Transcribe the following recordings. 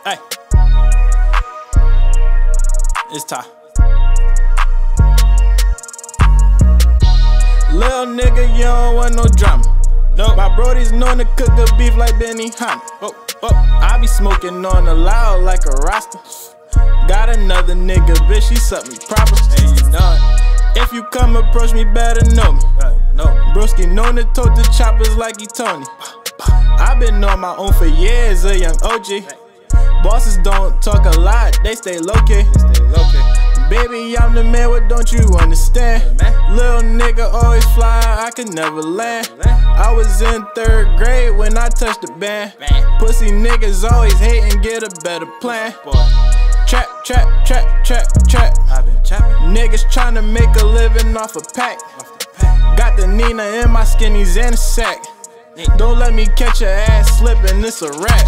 Hey, it's time. Lil' nigga, you don't want no drama. Nope. My brody's known to cook good beef like Benny Hanna. I be smoking on the loud like a Rasta. Got another nigga, bitch, she suck me proper. And you know it. If you come approach me, better know me. Broski known to tote the choppers like he Tony. I been on my own for years, a young OG. Bosses don't talk a lot, they stay low-key. Baby, I'm the man, what don't you understand? Little nigga always fly, I could never land. I was in 3rd grade when I touched the band. Pussy niggas always hate and get a better plan. Trap, trap, trap, trap, trap. Niggas tryna make a living off a pack. Got the Nina in my skinnies and a sack. Don't let me catch your ass slipping, it's a rap.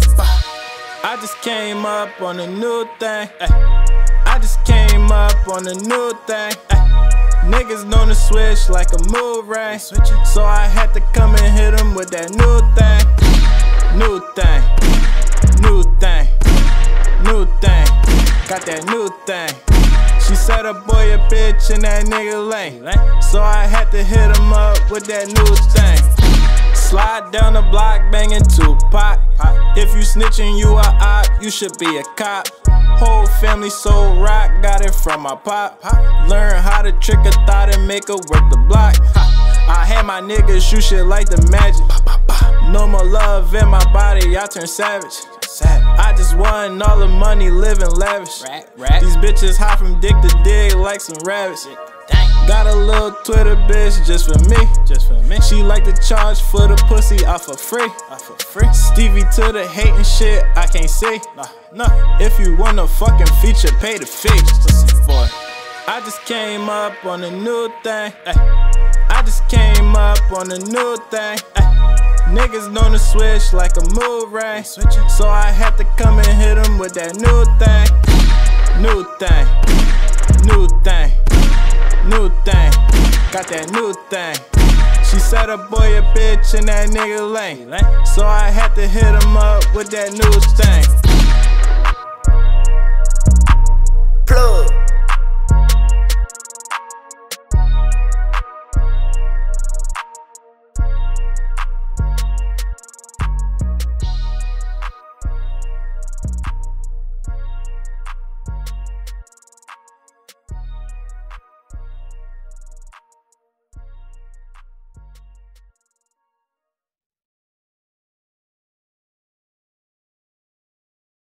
I just came up on a new thing. I just came up on a new thing. Niggas known to switch like a mood ring. So I had to come and hit them with that new thing. New thing, new thing, new thing. Got that new thing. She said a boy a bitch in that nigga lane. So I had to hit him up with that new thing. Slide down the block banging Tupac. If you snitching, you a op, you should be a cop. Whole family so rock, got it from my pop. Learn how to trick a thought and make her work the block. I had my niggas shoot shit like the magic. No more love in my body, I turn savage. I just won all the money, living lavish. These bitches hot from dick to dig like some rabbits. Got a little Twitter bitch just for me. She like to charge for the pussy off for free. Stevie to the hating shit, I can't see. If you want a fucking feature, pay the fee. Boy, I just came up on a new thing. I just came up on a new thing. Niggas known to switch like a mood ring. So I had to come and hit them with that new thing. New thing, new thing, new thing. Got that new thing. She said a boy a bitch in that nigga lane. So I had to hit him up with that new thing.